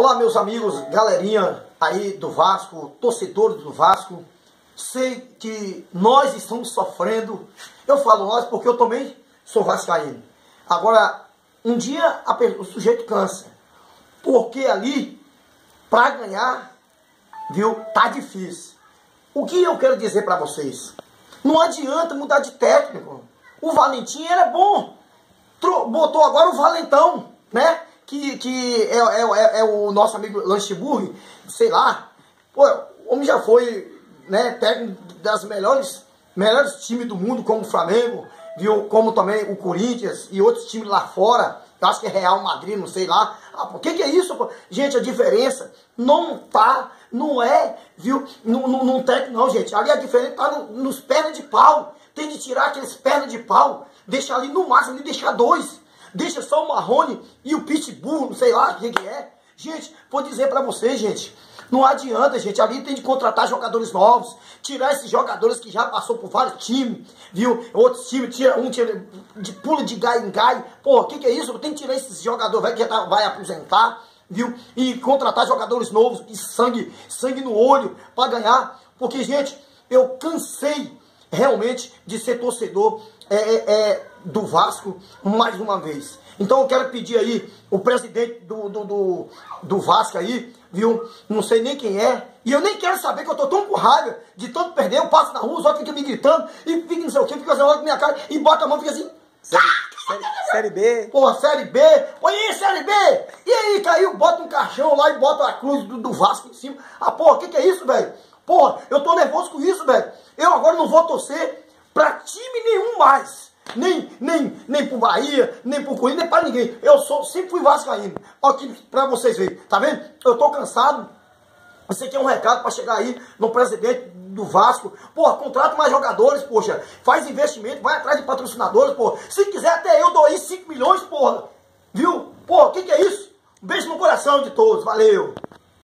Olá, meus amigos, galerinha aí do Vasco, torcedores do Vasco. Sei que nós estamos sofrendo. Eu falo nós porque eu também sou vascaíno. Agora, um dia o sujeito cansa. Porque ali, para ganhar, viu, tá difícil. O que eu quero dizer para vocês? Não adianta mudar de técnico. O Valentim era bom. Botou agora o Valentão, né? Que é o nosso amigo Luxemburgo, sei lá. Pô, o homem já foi, né, técnico das melhores times do mundo, como o Flamengo, viu? Como também o Corinthians e outros times lá fora. Eu acho que é Real Madrid, não sei lá. O que é isso, pô? Gente, a diferença não é, viu? Não técnico não, gente. Ali a diferença tá nos pernas de pau. Tem de tirar aqueles pernas de pau, deixar ali no máximo, deixar dois. Deixa só o Marrone e o Pitbull, não sei lá quem que é. Gente, vou dizer pra vocês, gente, não adianta, gente. Ali tem de contratar jogadores novos, tirar esses jogadores que já passou por vários times, viu? Outros times, tira de pulo de gai em gai. Pô, o que é isso? Tem que tirar esses jogadores que já vai aposentar, viu? E contratar jogadores novos e sangue no olho pra ganhar. Porque, gente, eu cansei realmente de ser torcedor do Vasco mais uma vez. Então eu quero pedir aí o presidente do Vasco aí, viu? Não sei nem quem é. E eu nem quero saber, que eu tô tão com raiva de tanto perder. Eu passo na rua, os outros ficam me gritando e fica não sei o que, fica olhando na minha cara e bota a mão e fica assim. Série B. Porra, Série B. Põe aí, Série B. E aí, caiu, bota um caixão lá e bota a cruz do Vasco em cima. Ah, porra, o que é isso, velho? Porra, eu tô nervoso com isso, velho. Eu agora não vou torcer pra time nenhum mais. Nem pro Bahia, nem pro Corinthians, nem pra ninguém. Eu sempre fui vascaíno. Ó, aqui pra vocês verem, tá vendo? Eu tô cansado. Você aqui é um recado pra chegar aí no presidente do Vasco. Porra, contrata mais jogadores, poxa. Faz investimento, vai atrás de patrocinadores, porra. Se quiser até eu dou aí 5 milhões, porra. Viu? Porra, o que é isso? Um beijo no coração de todos. Valeu.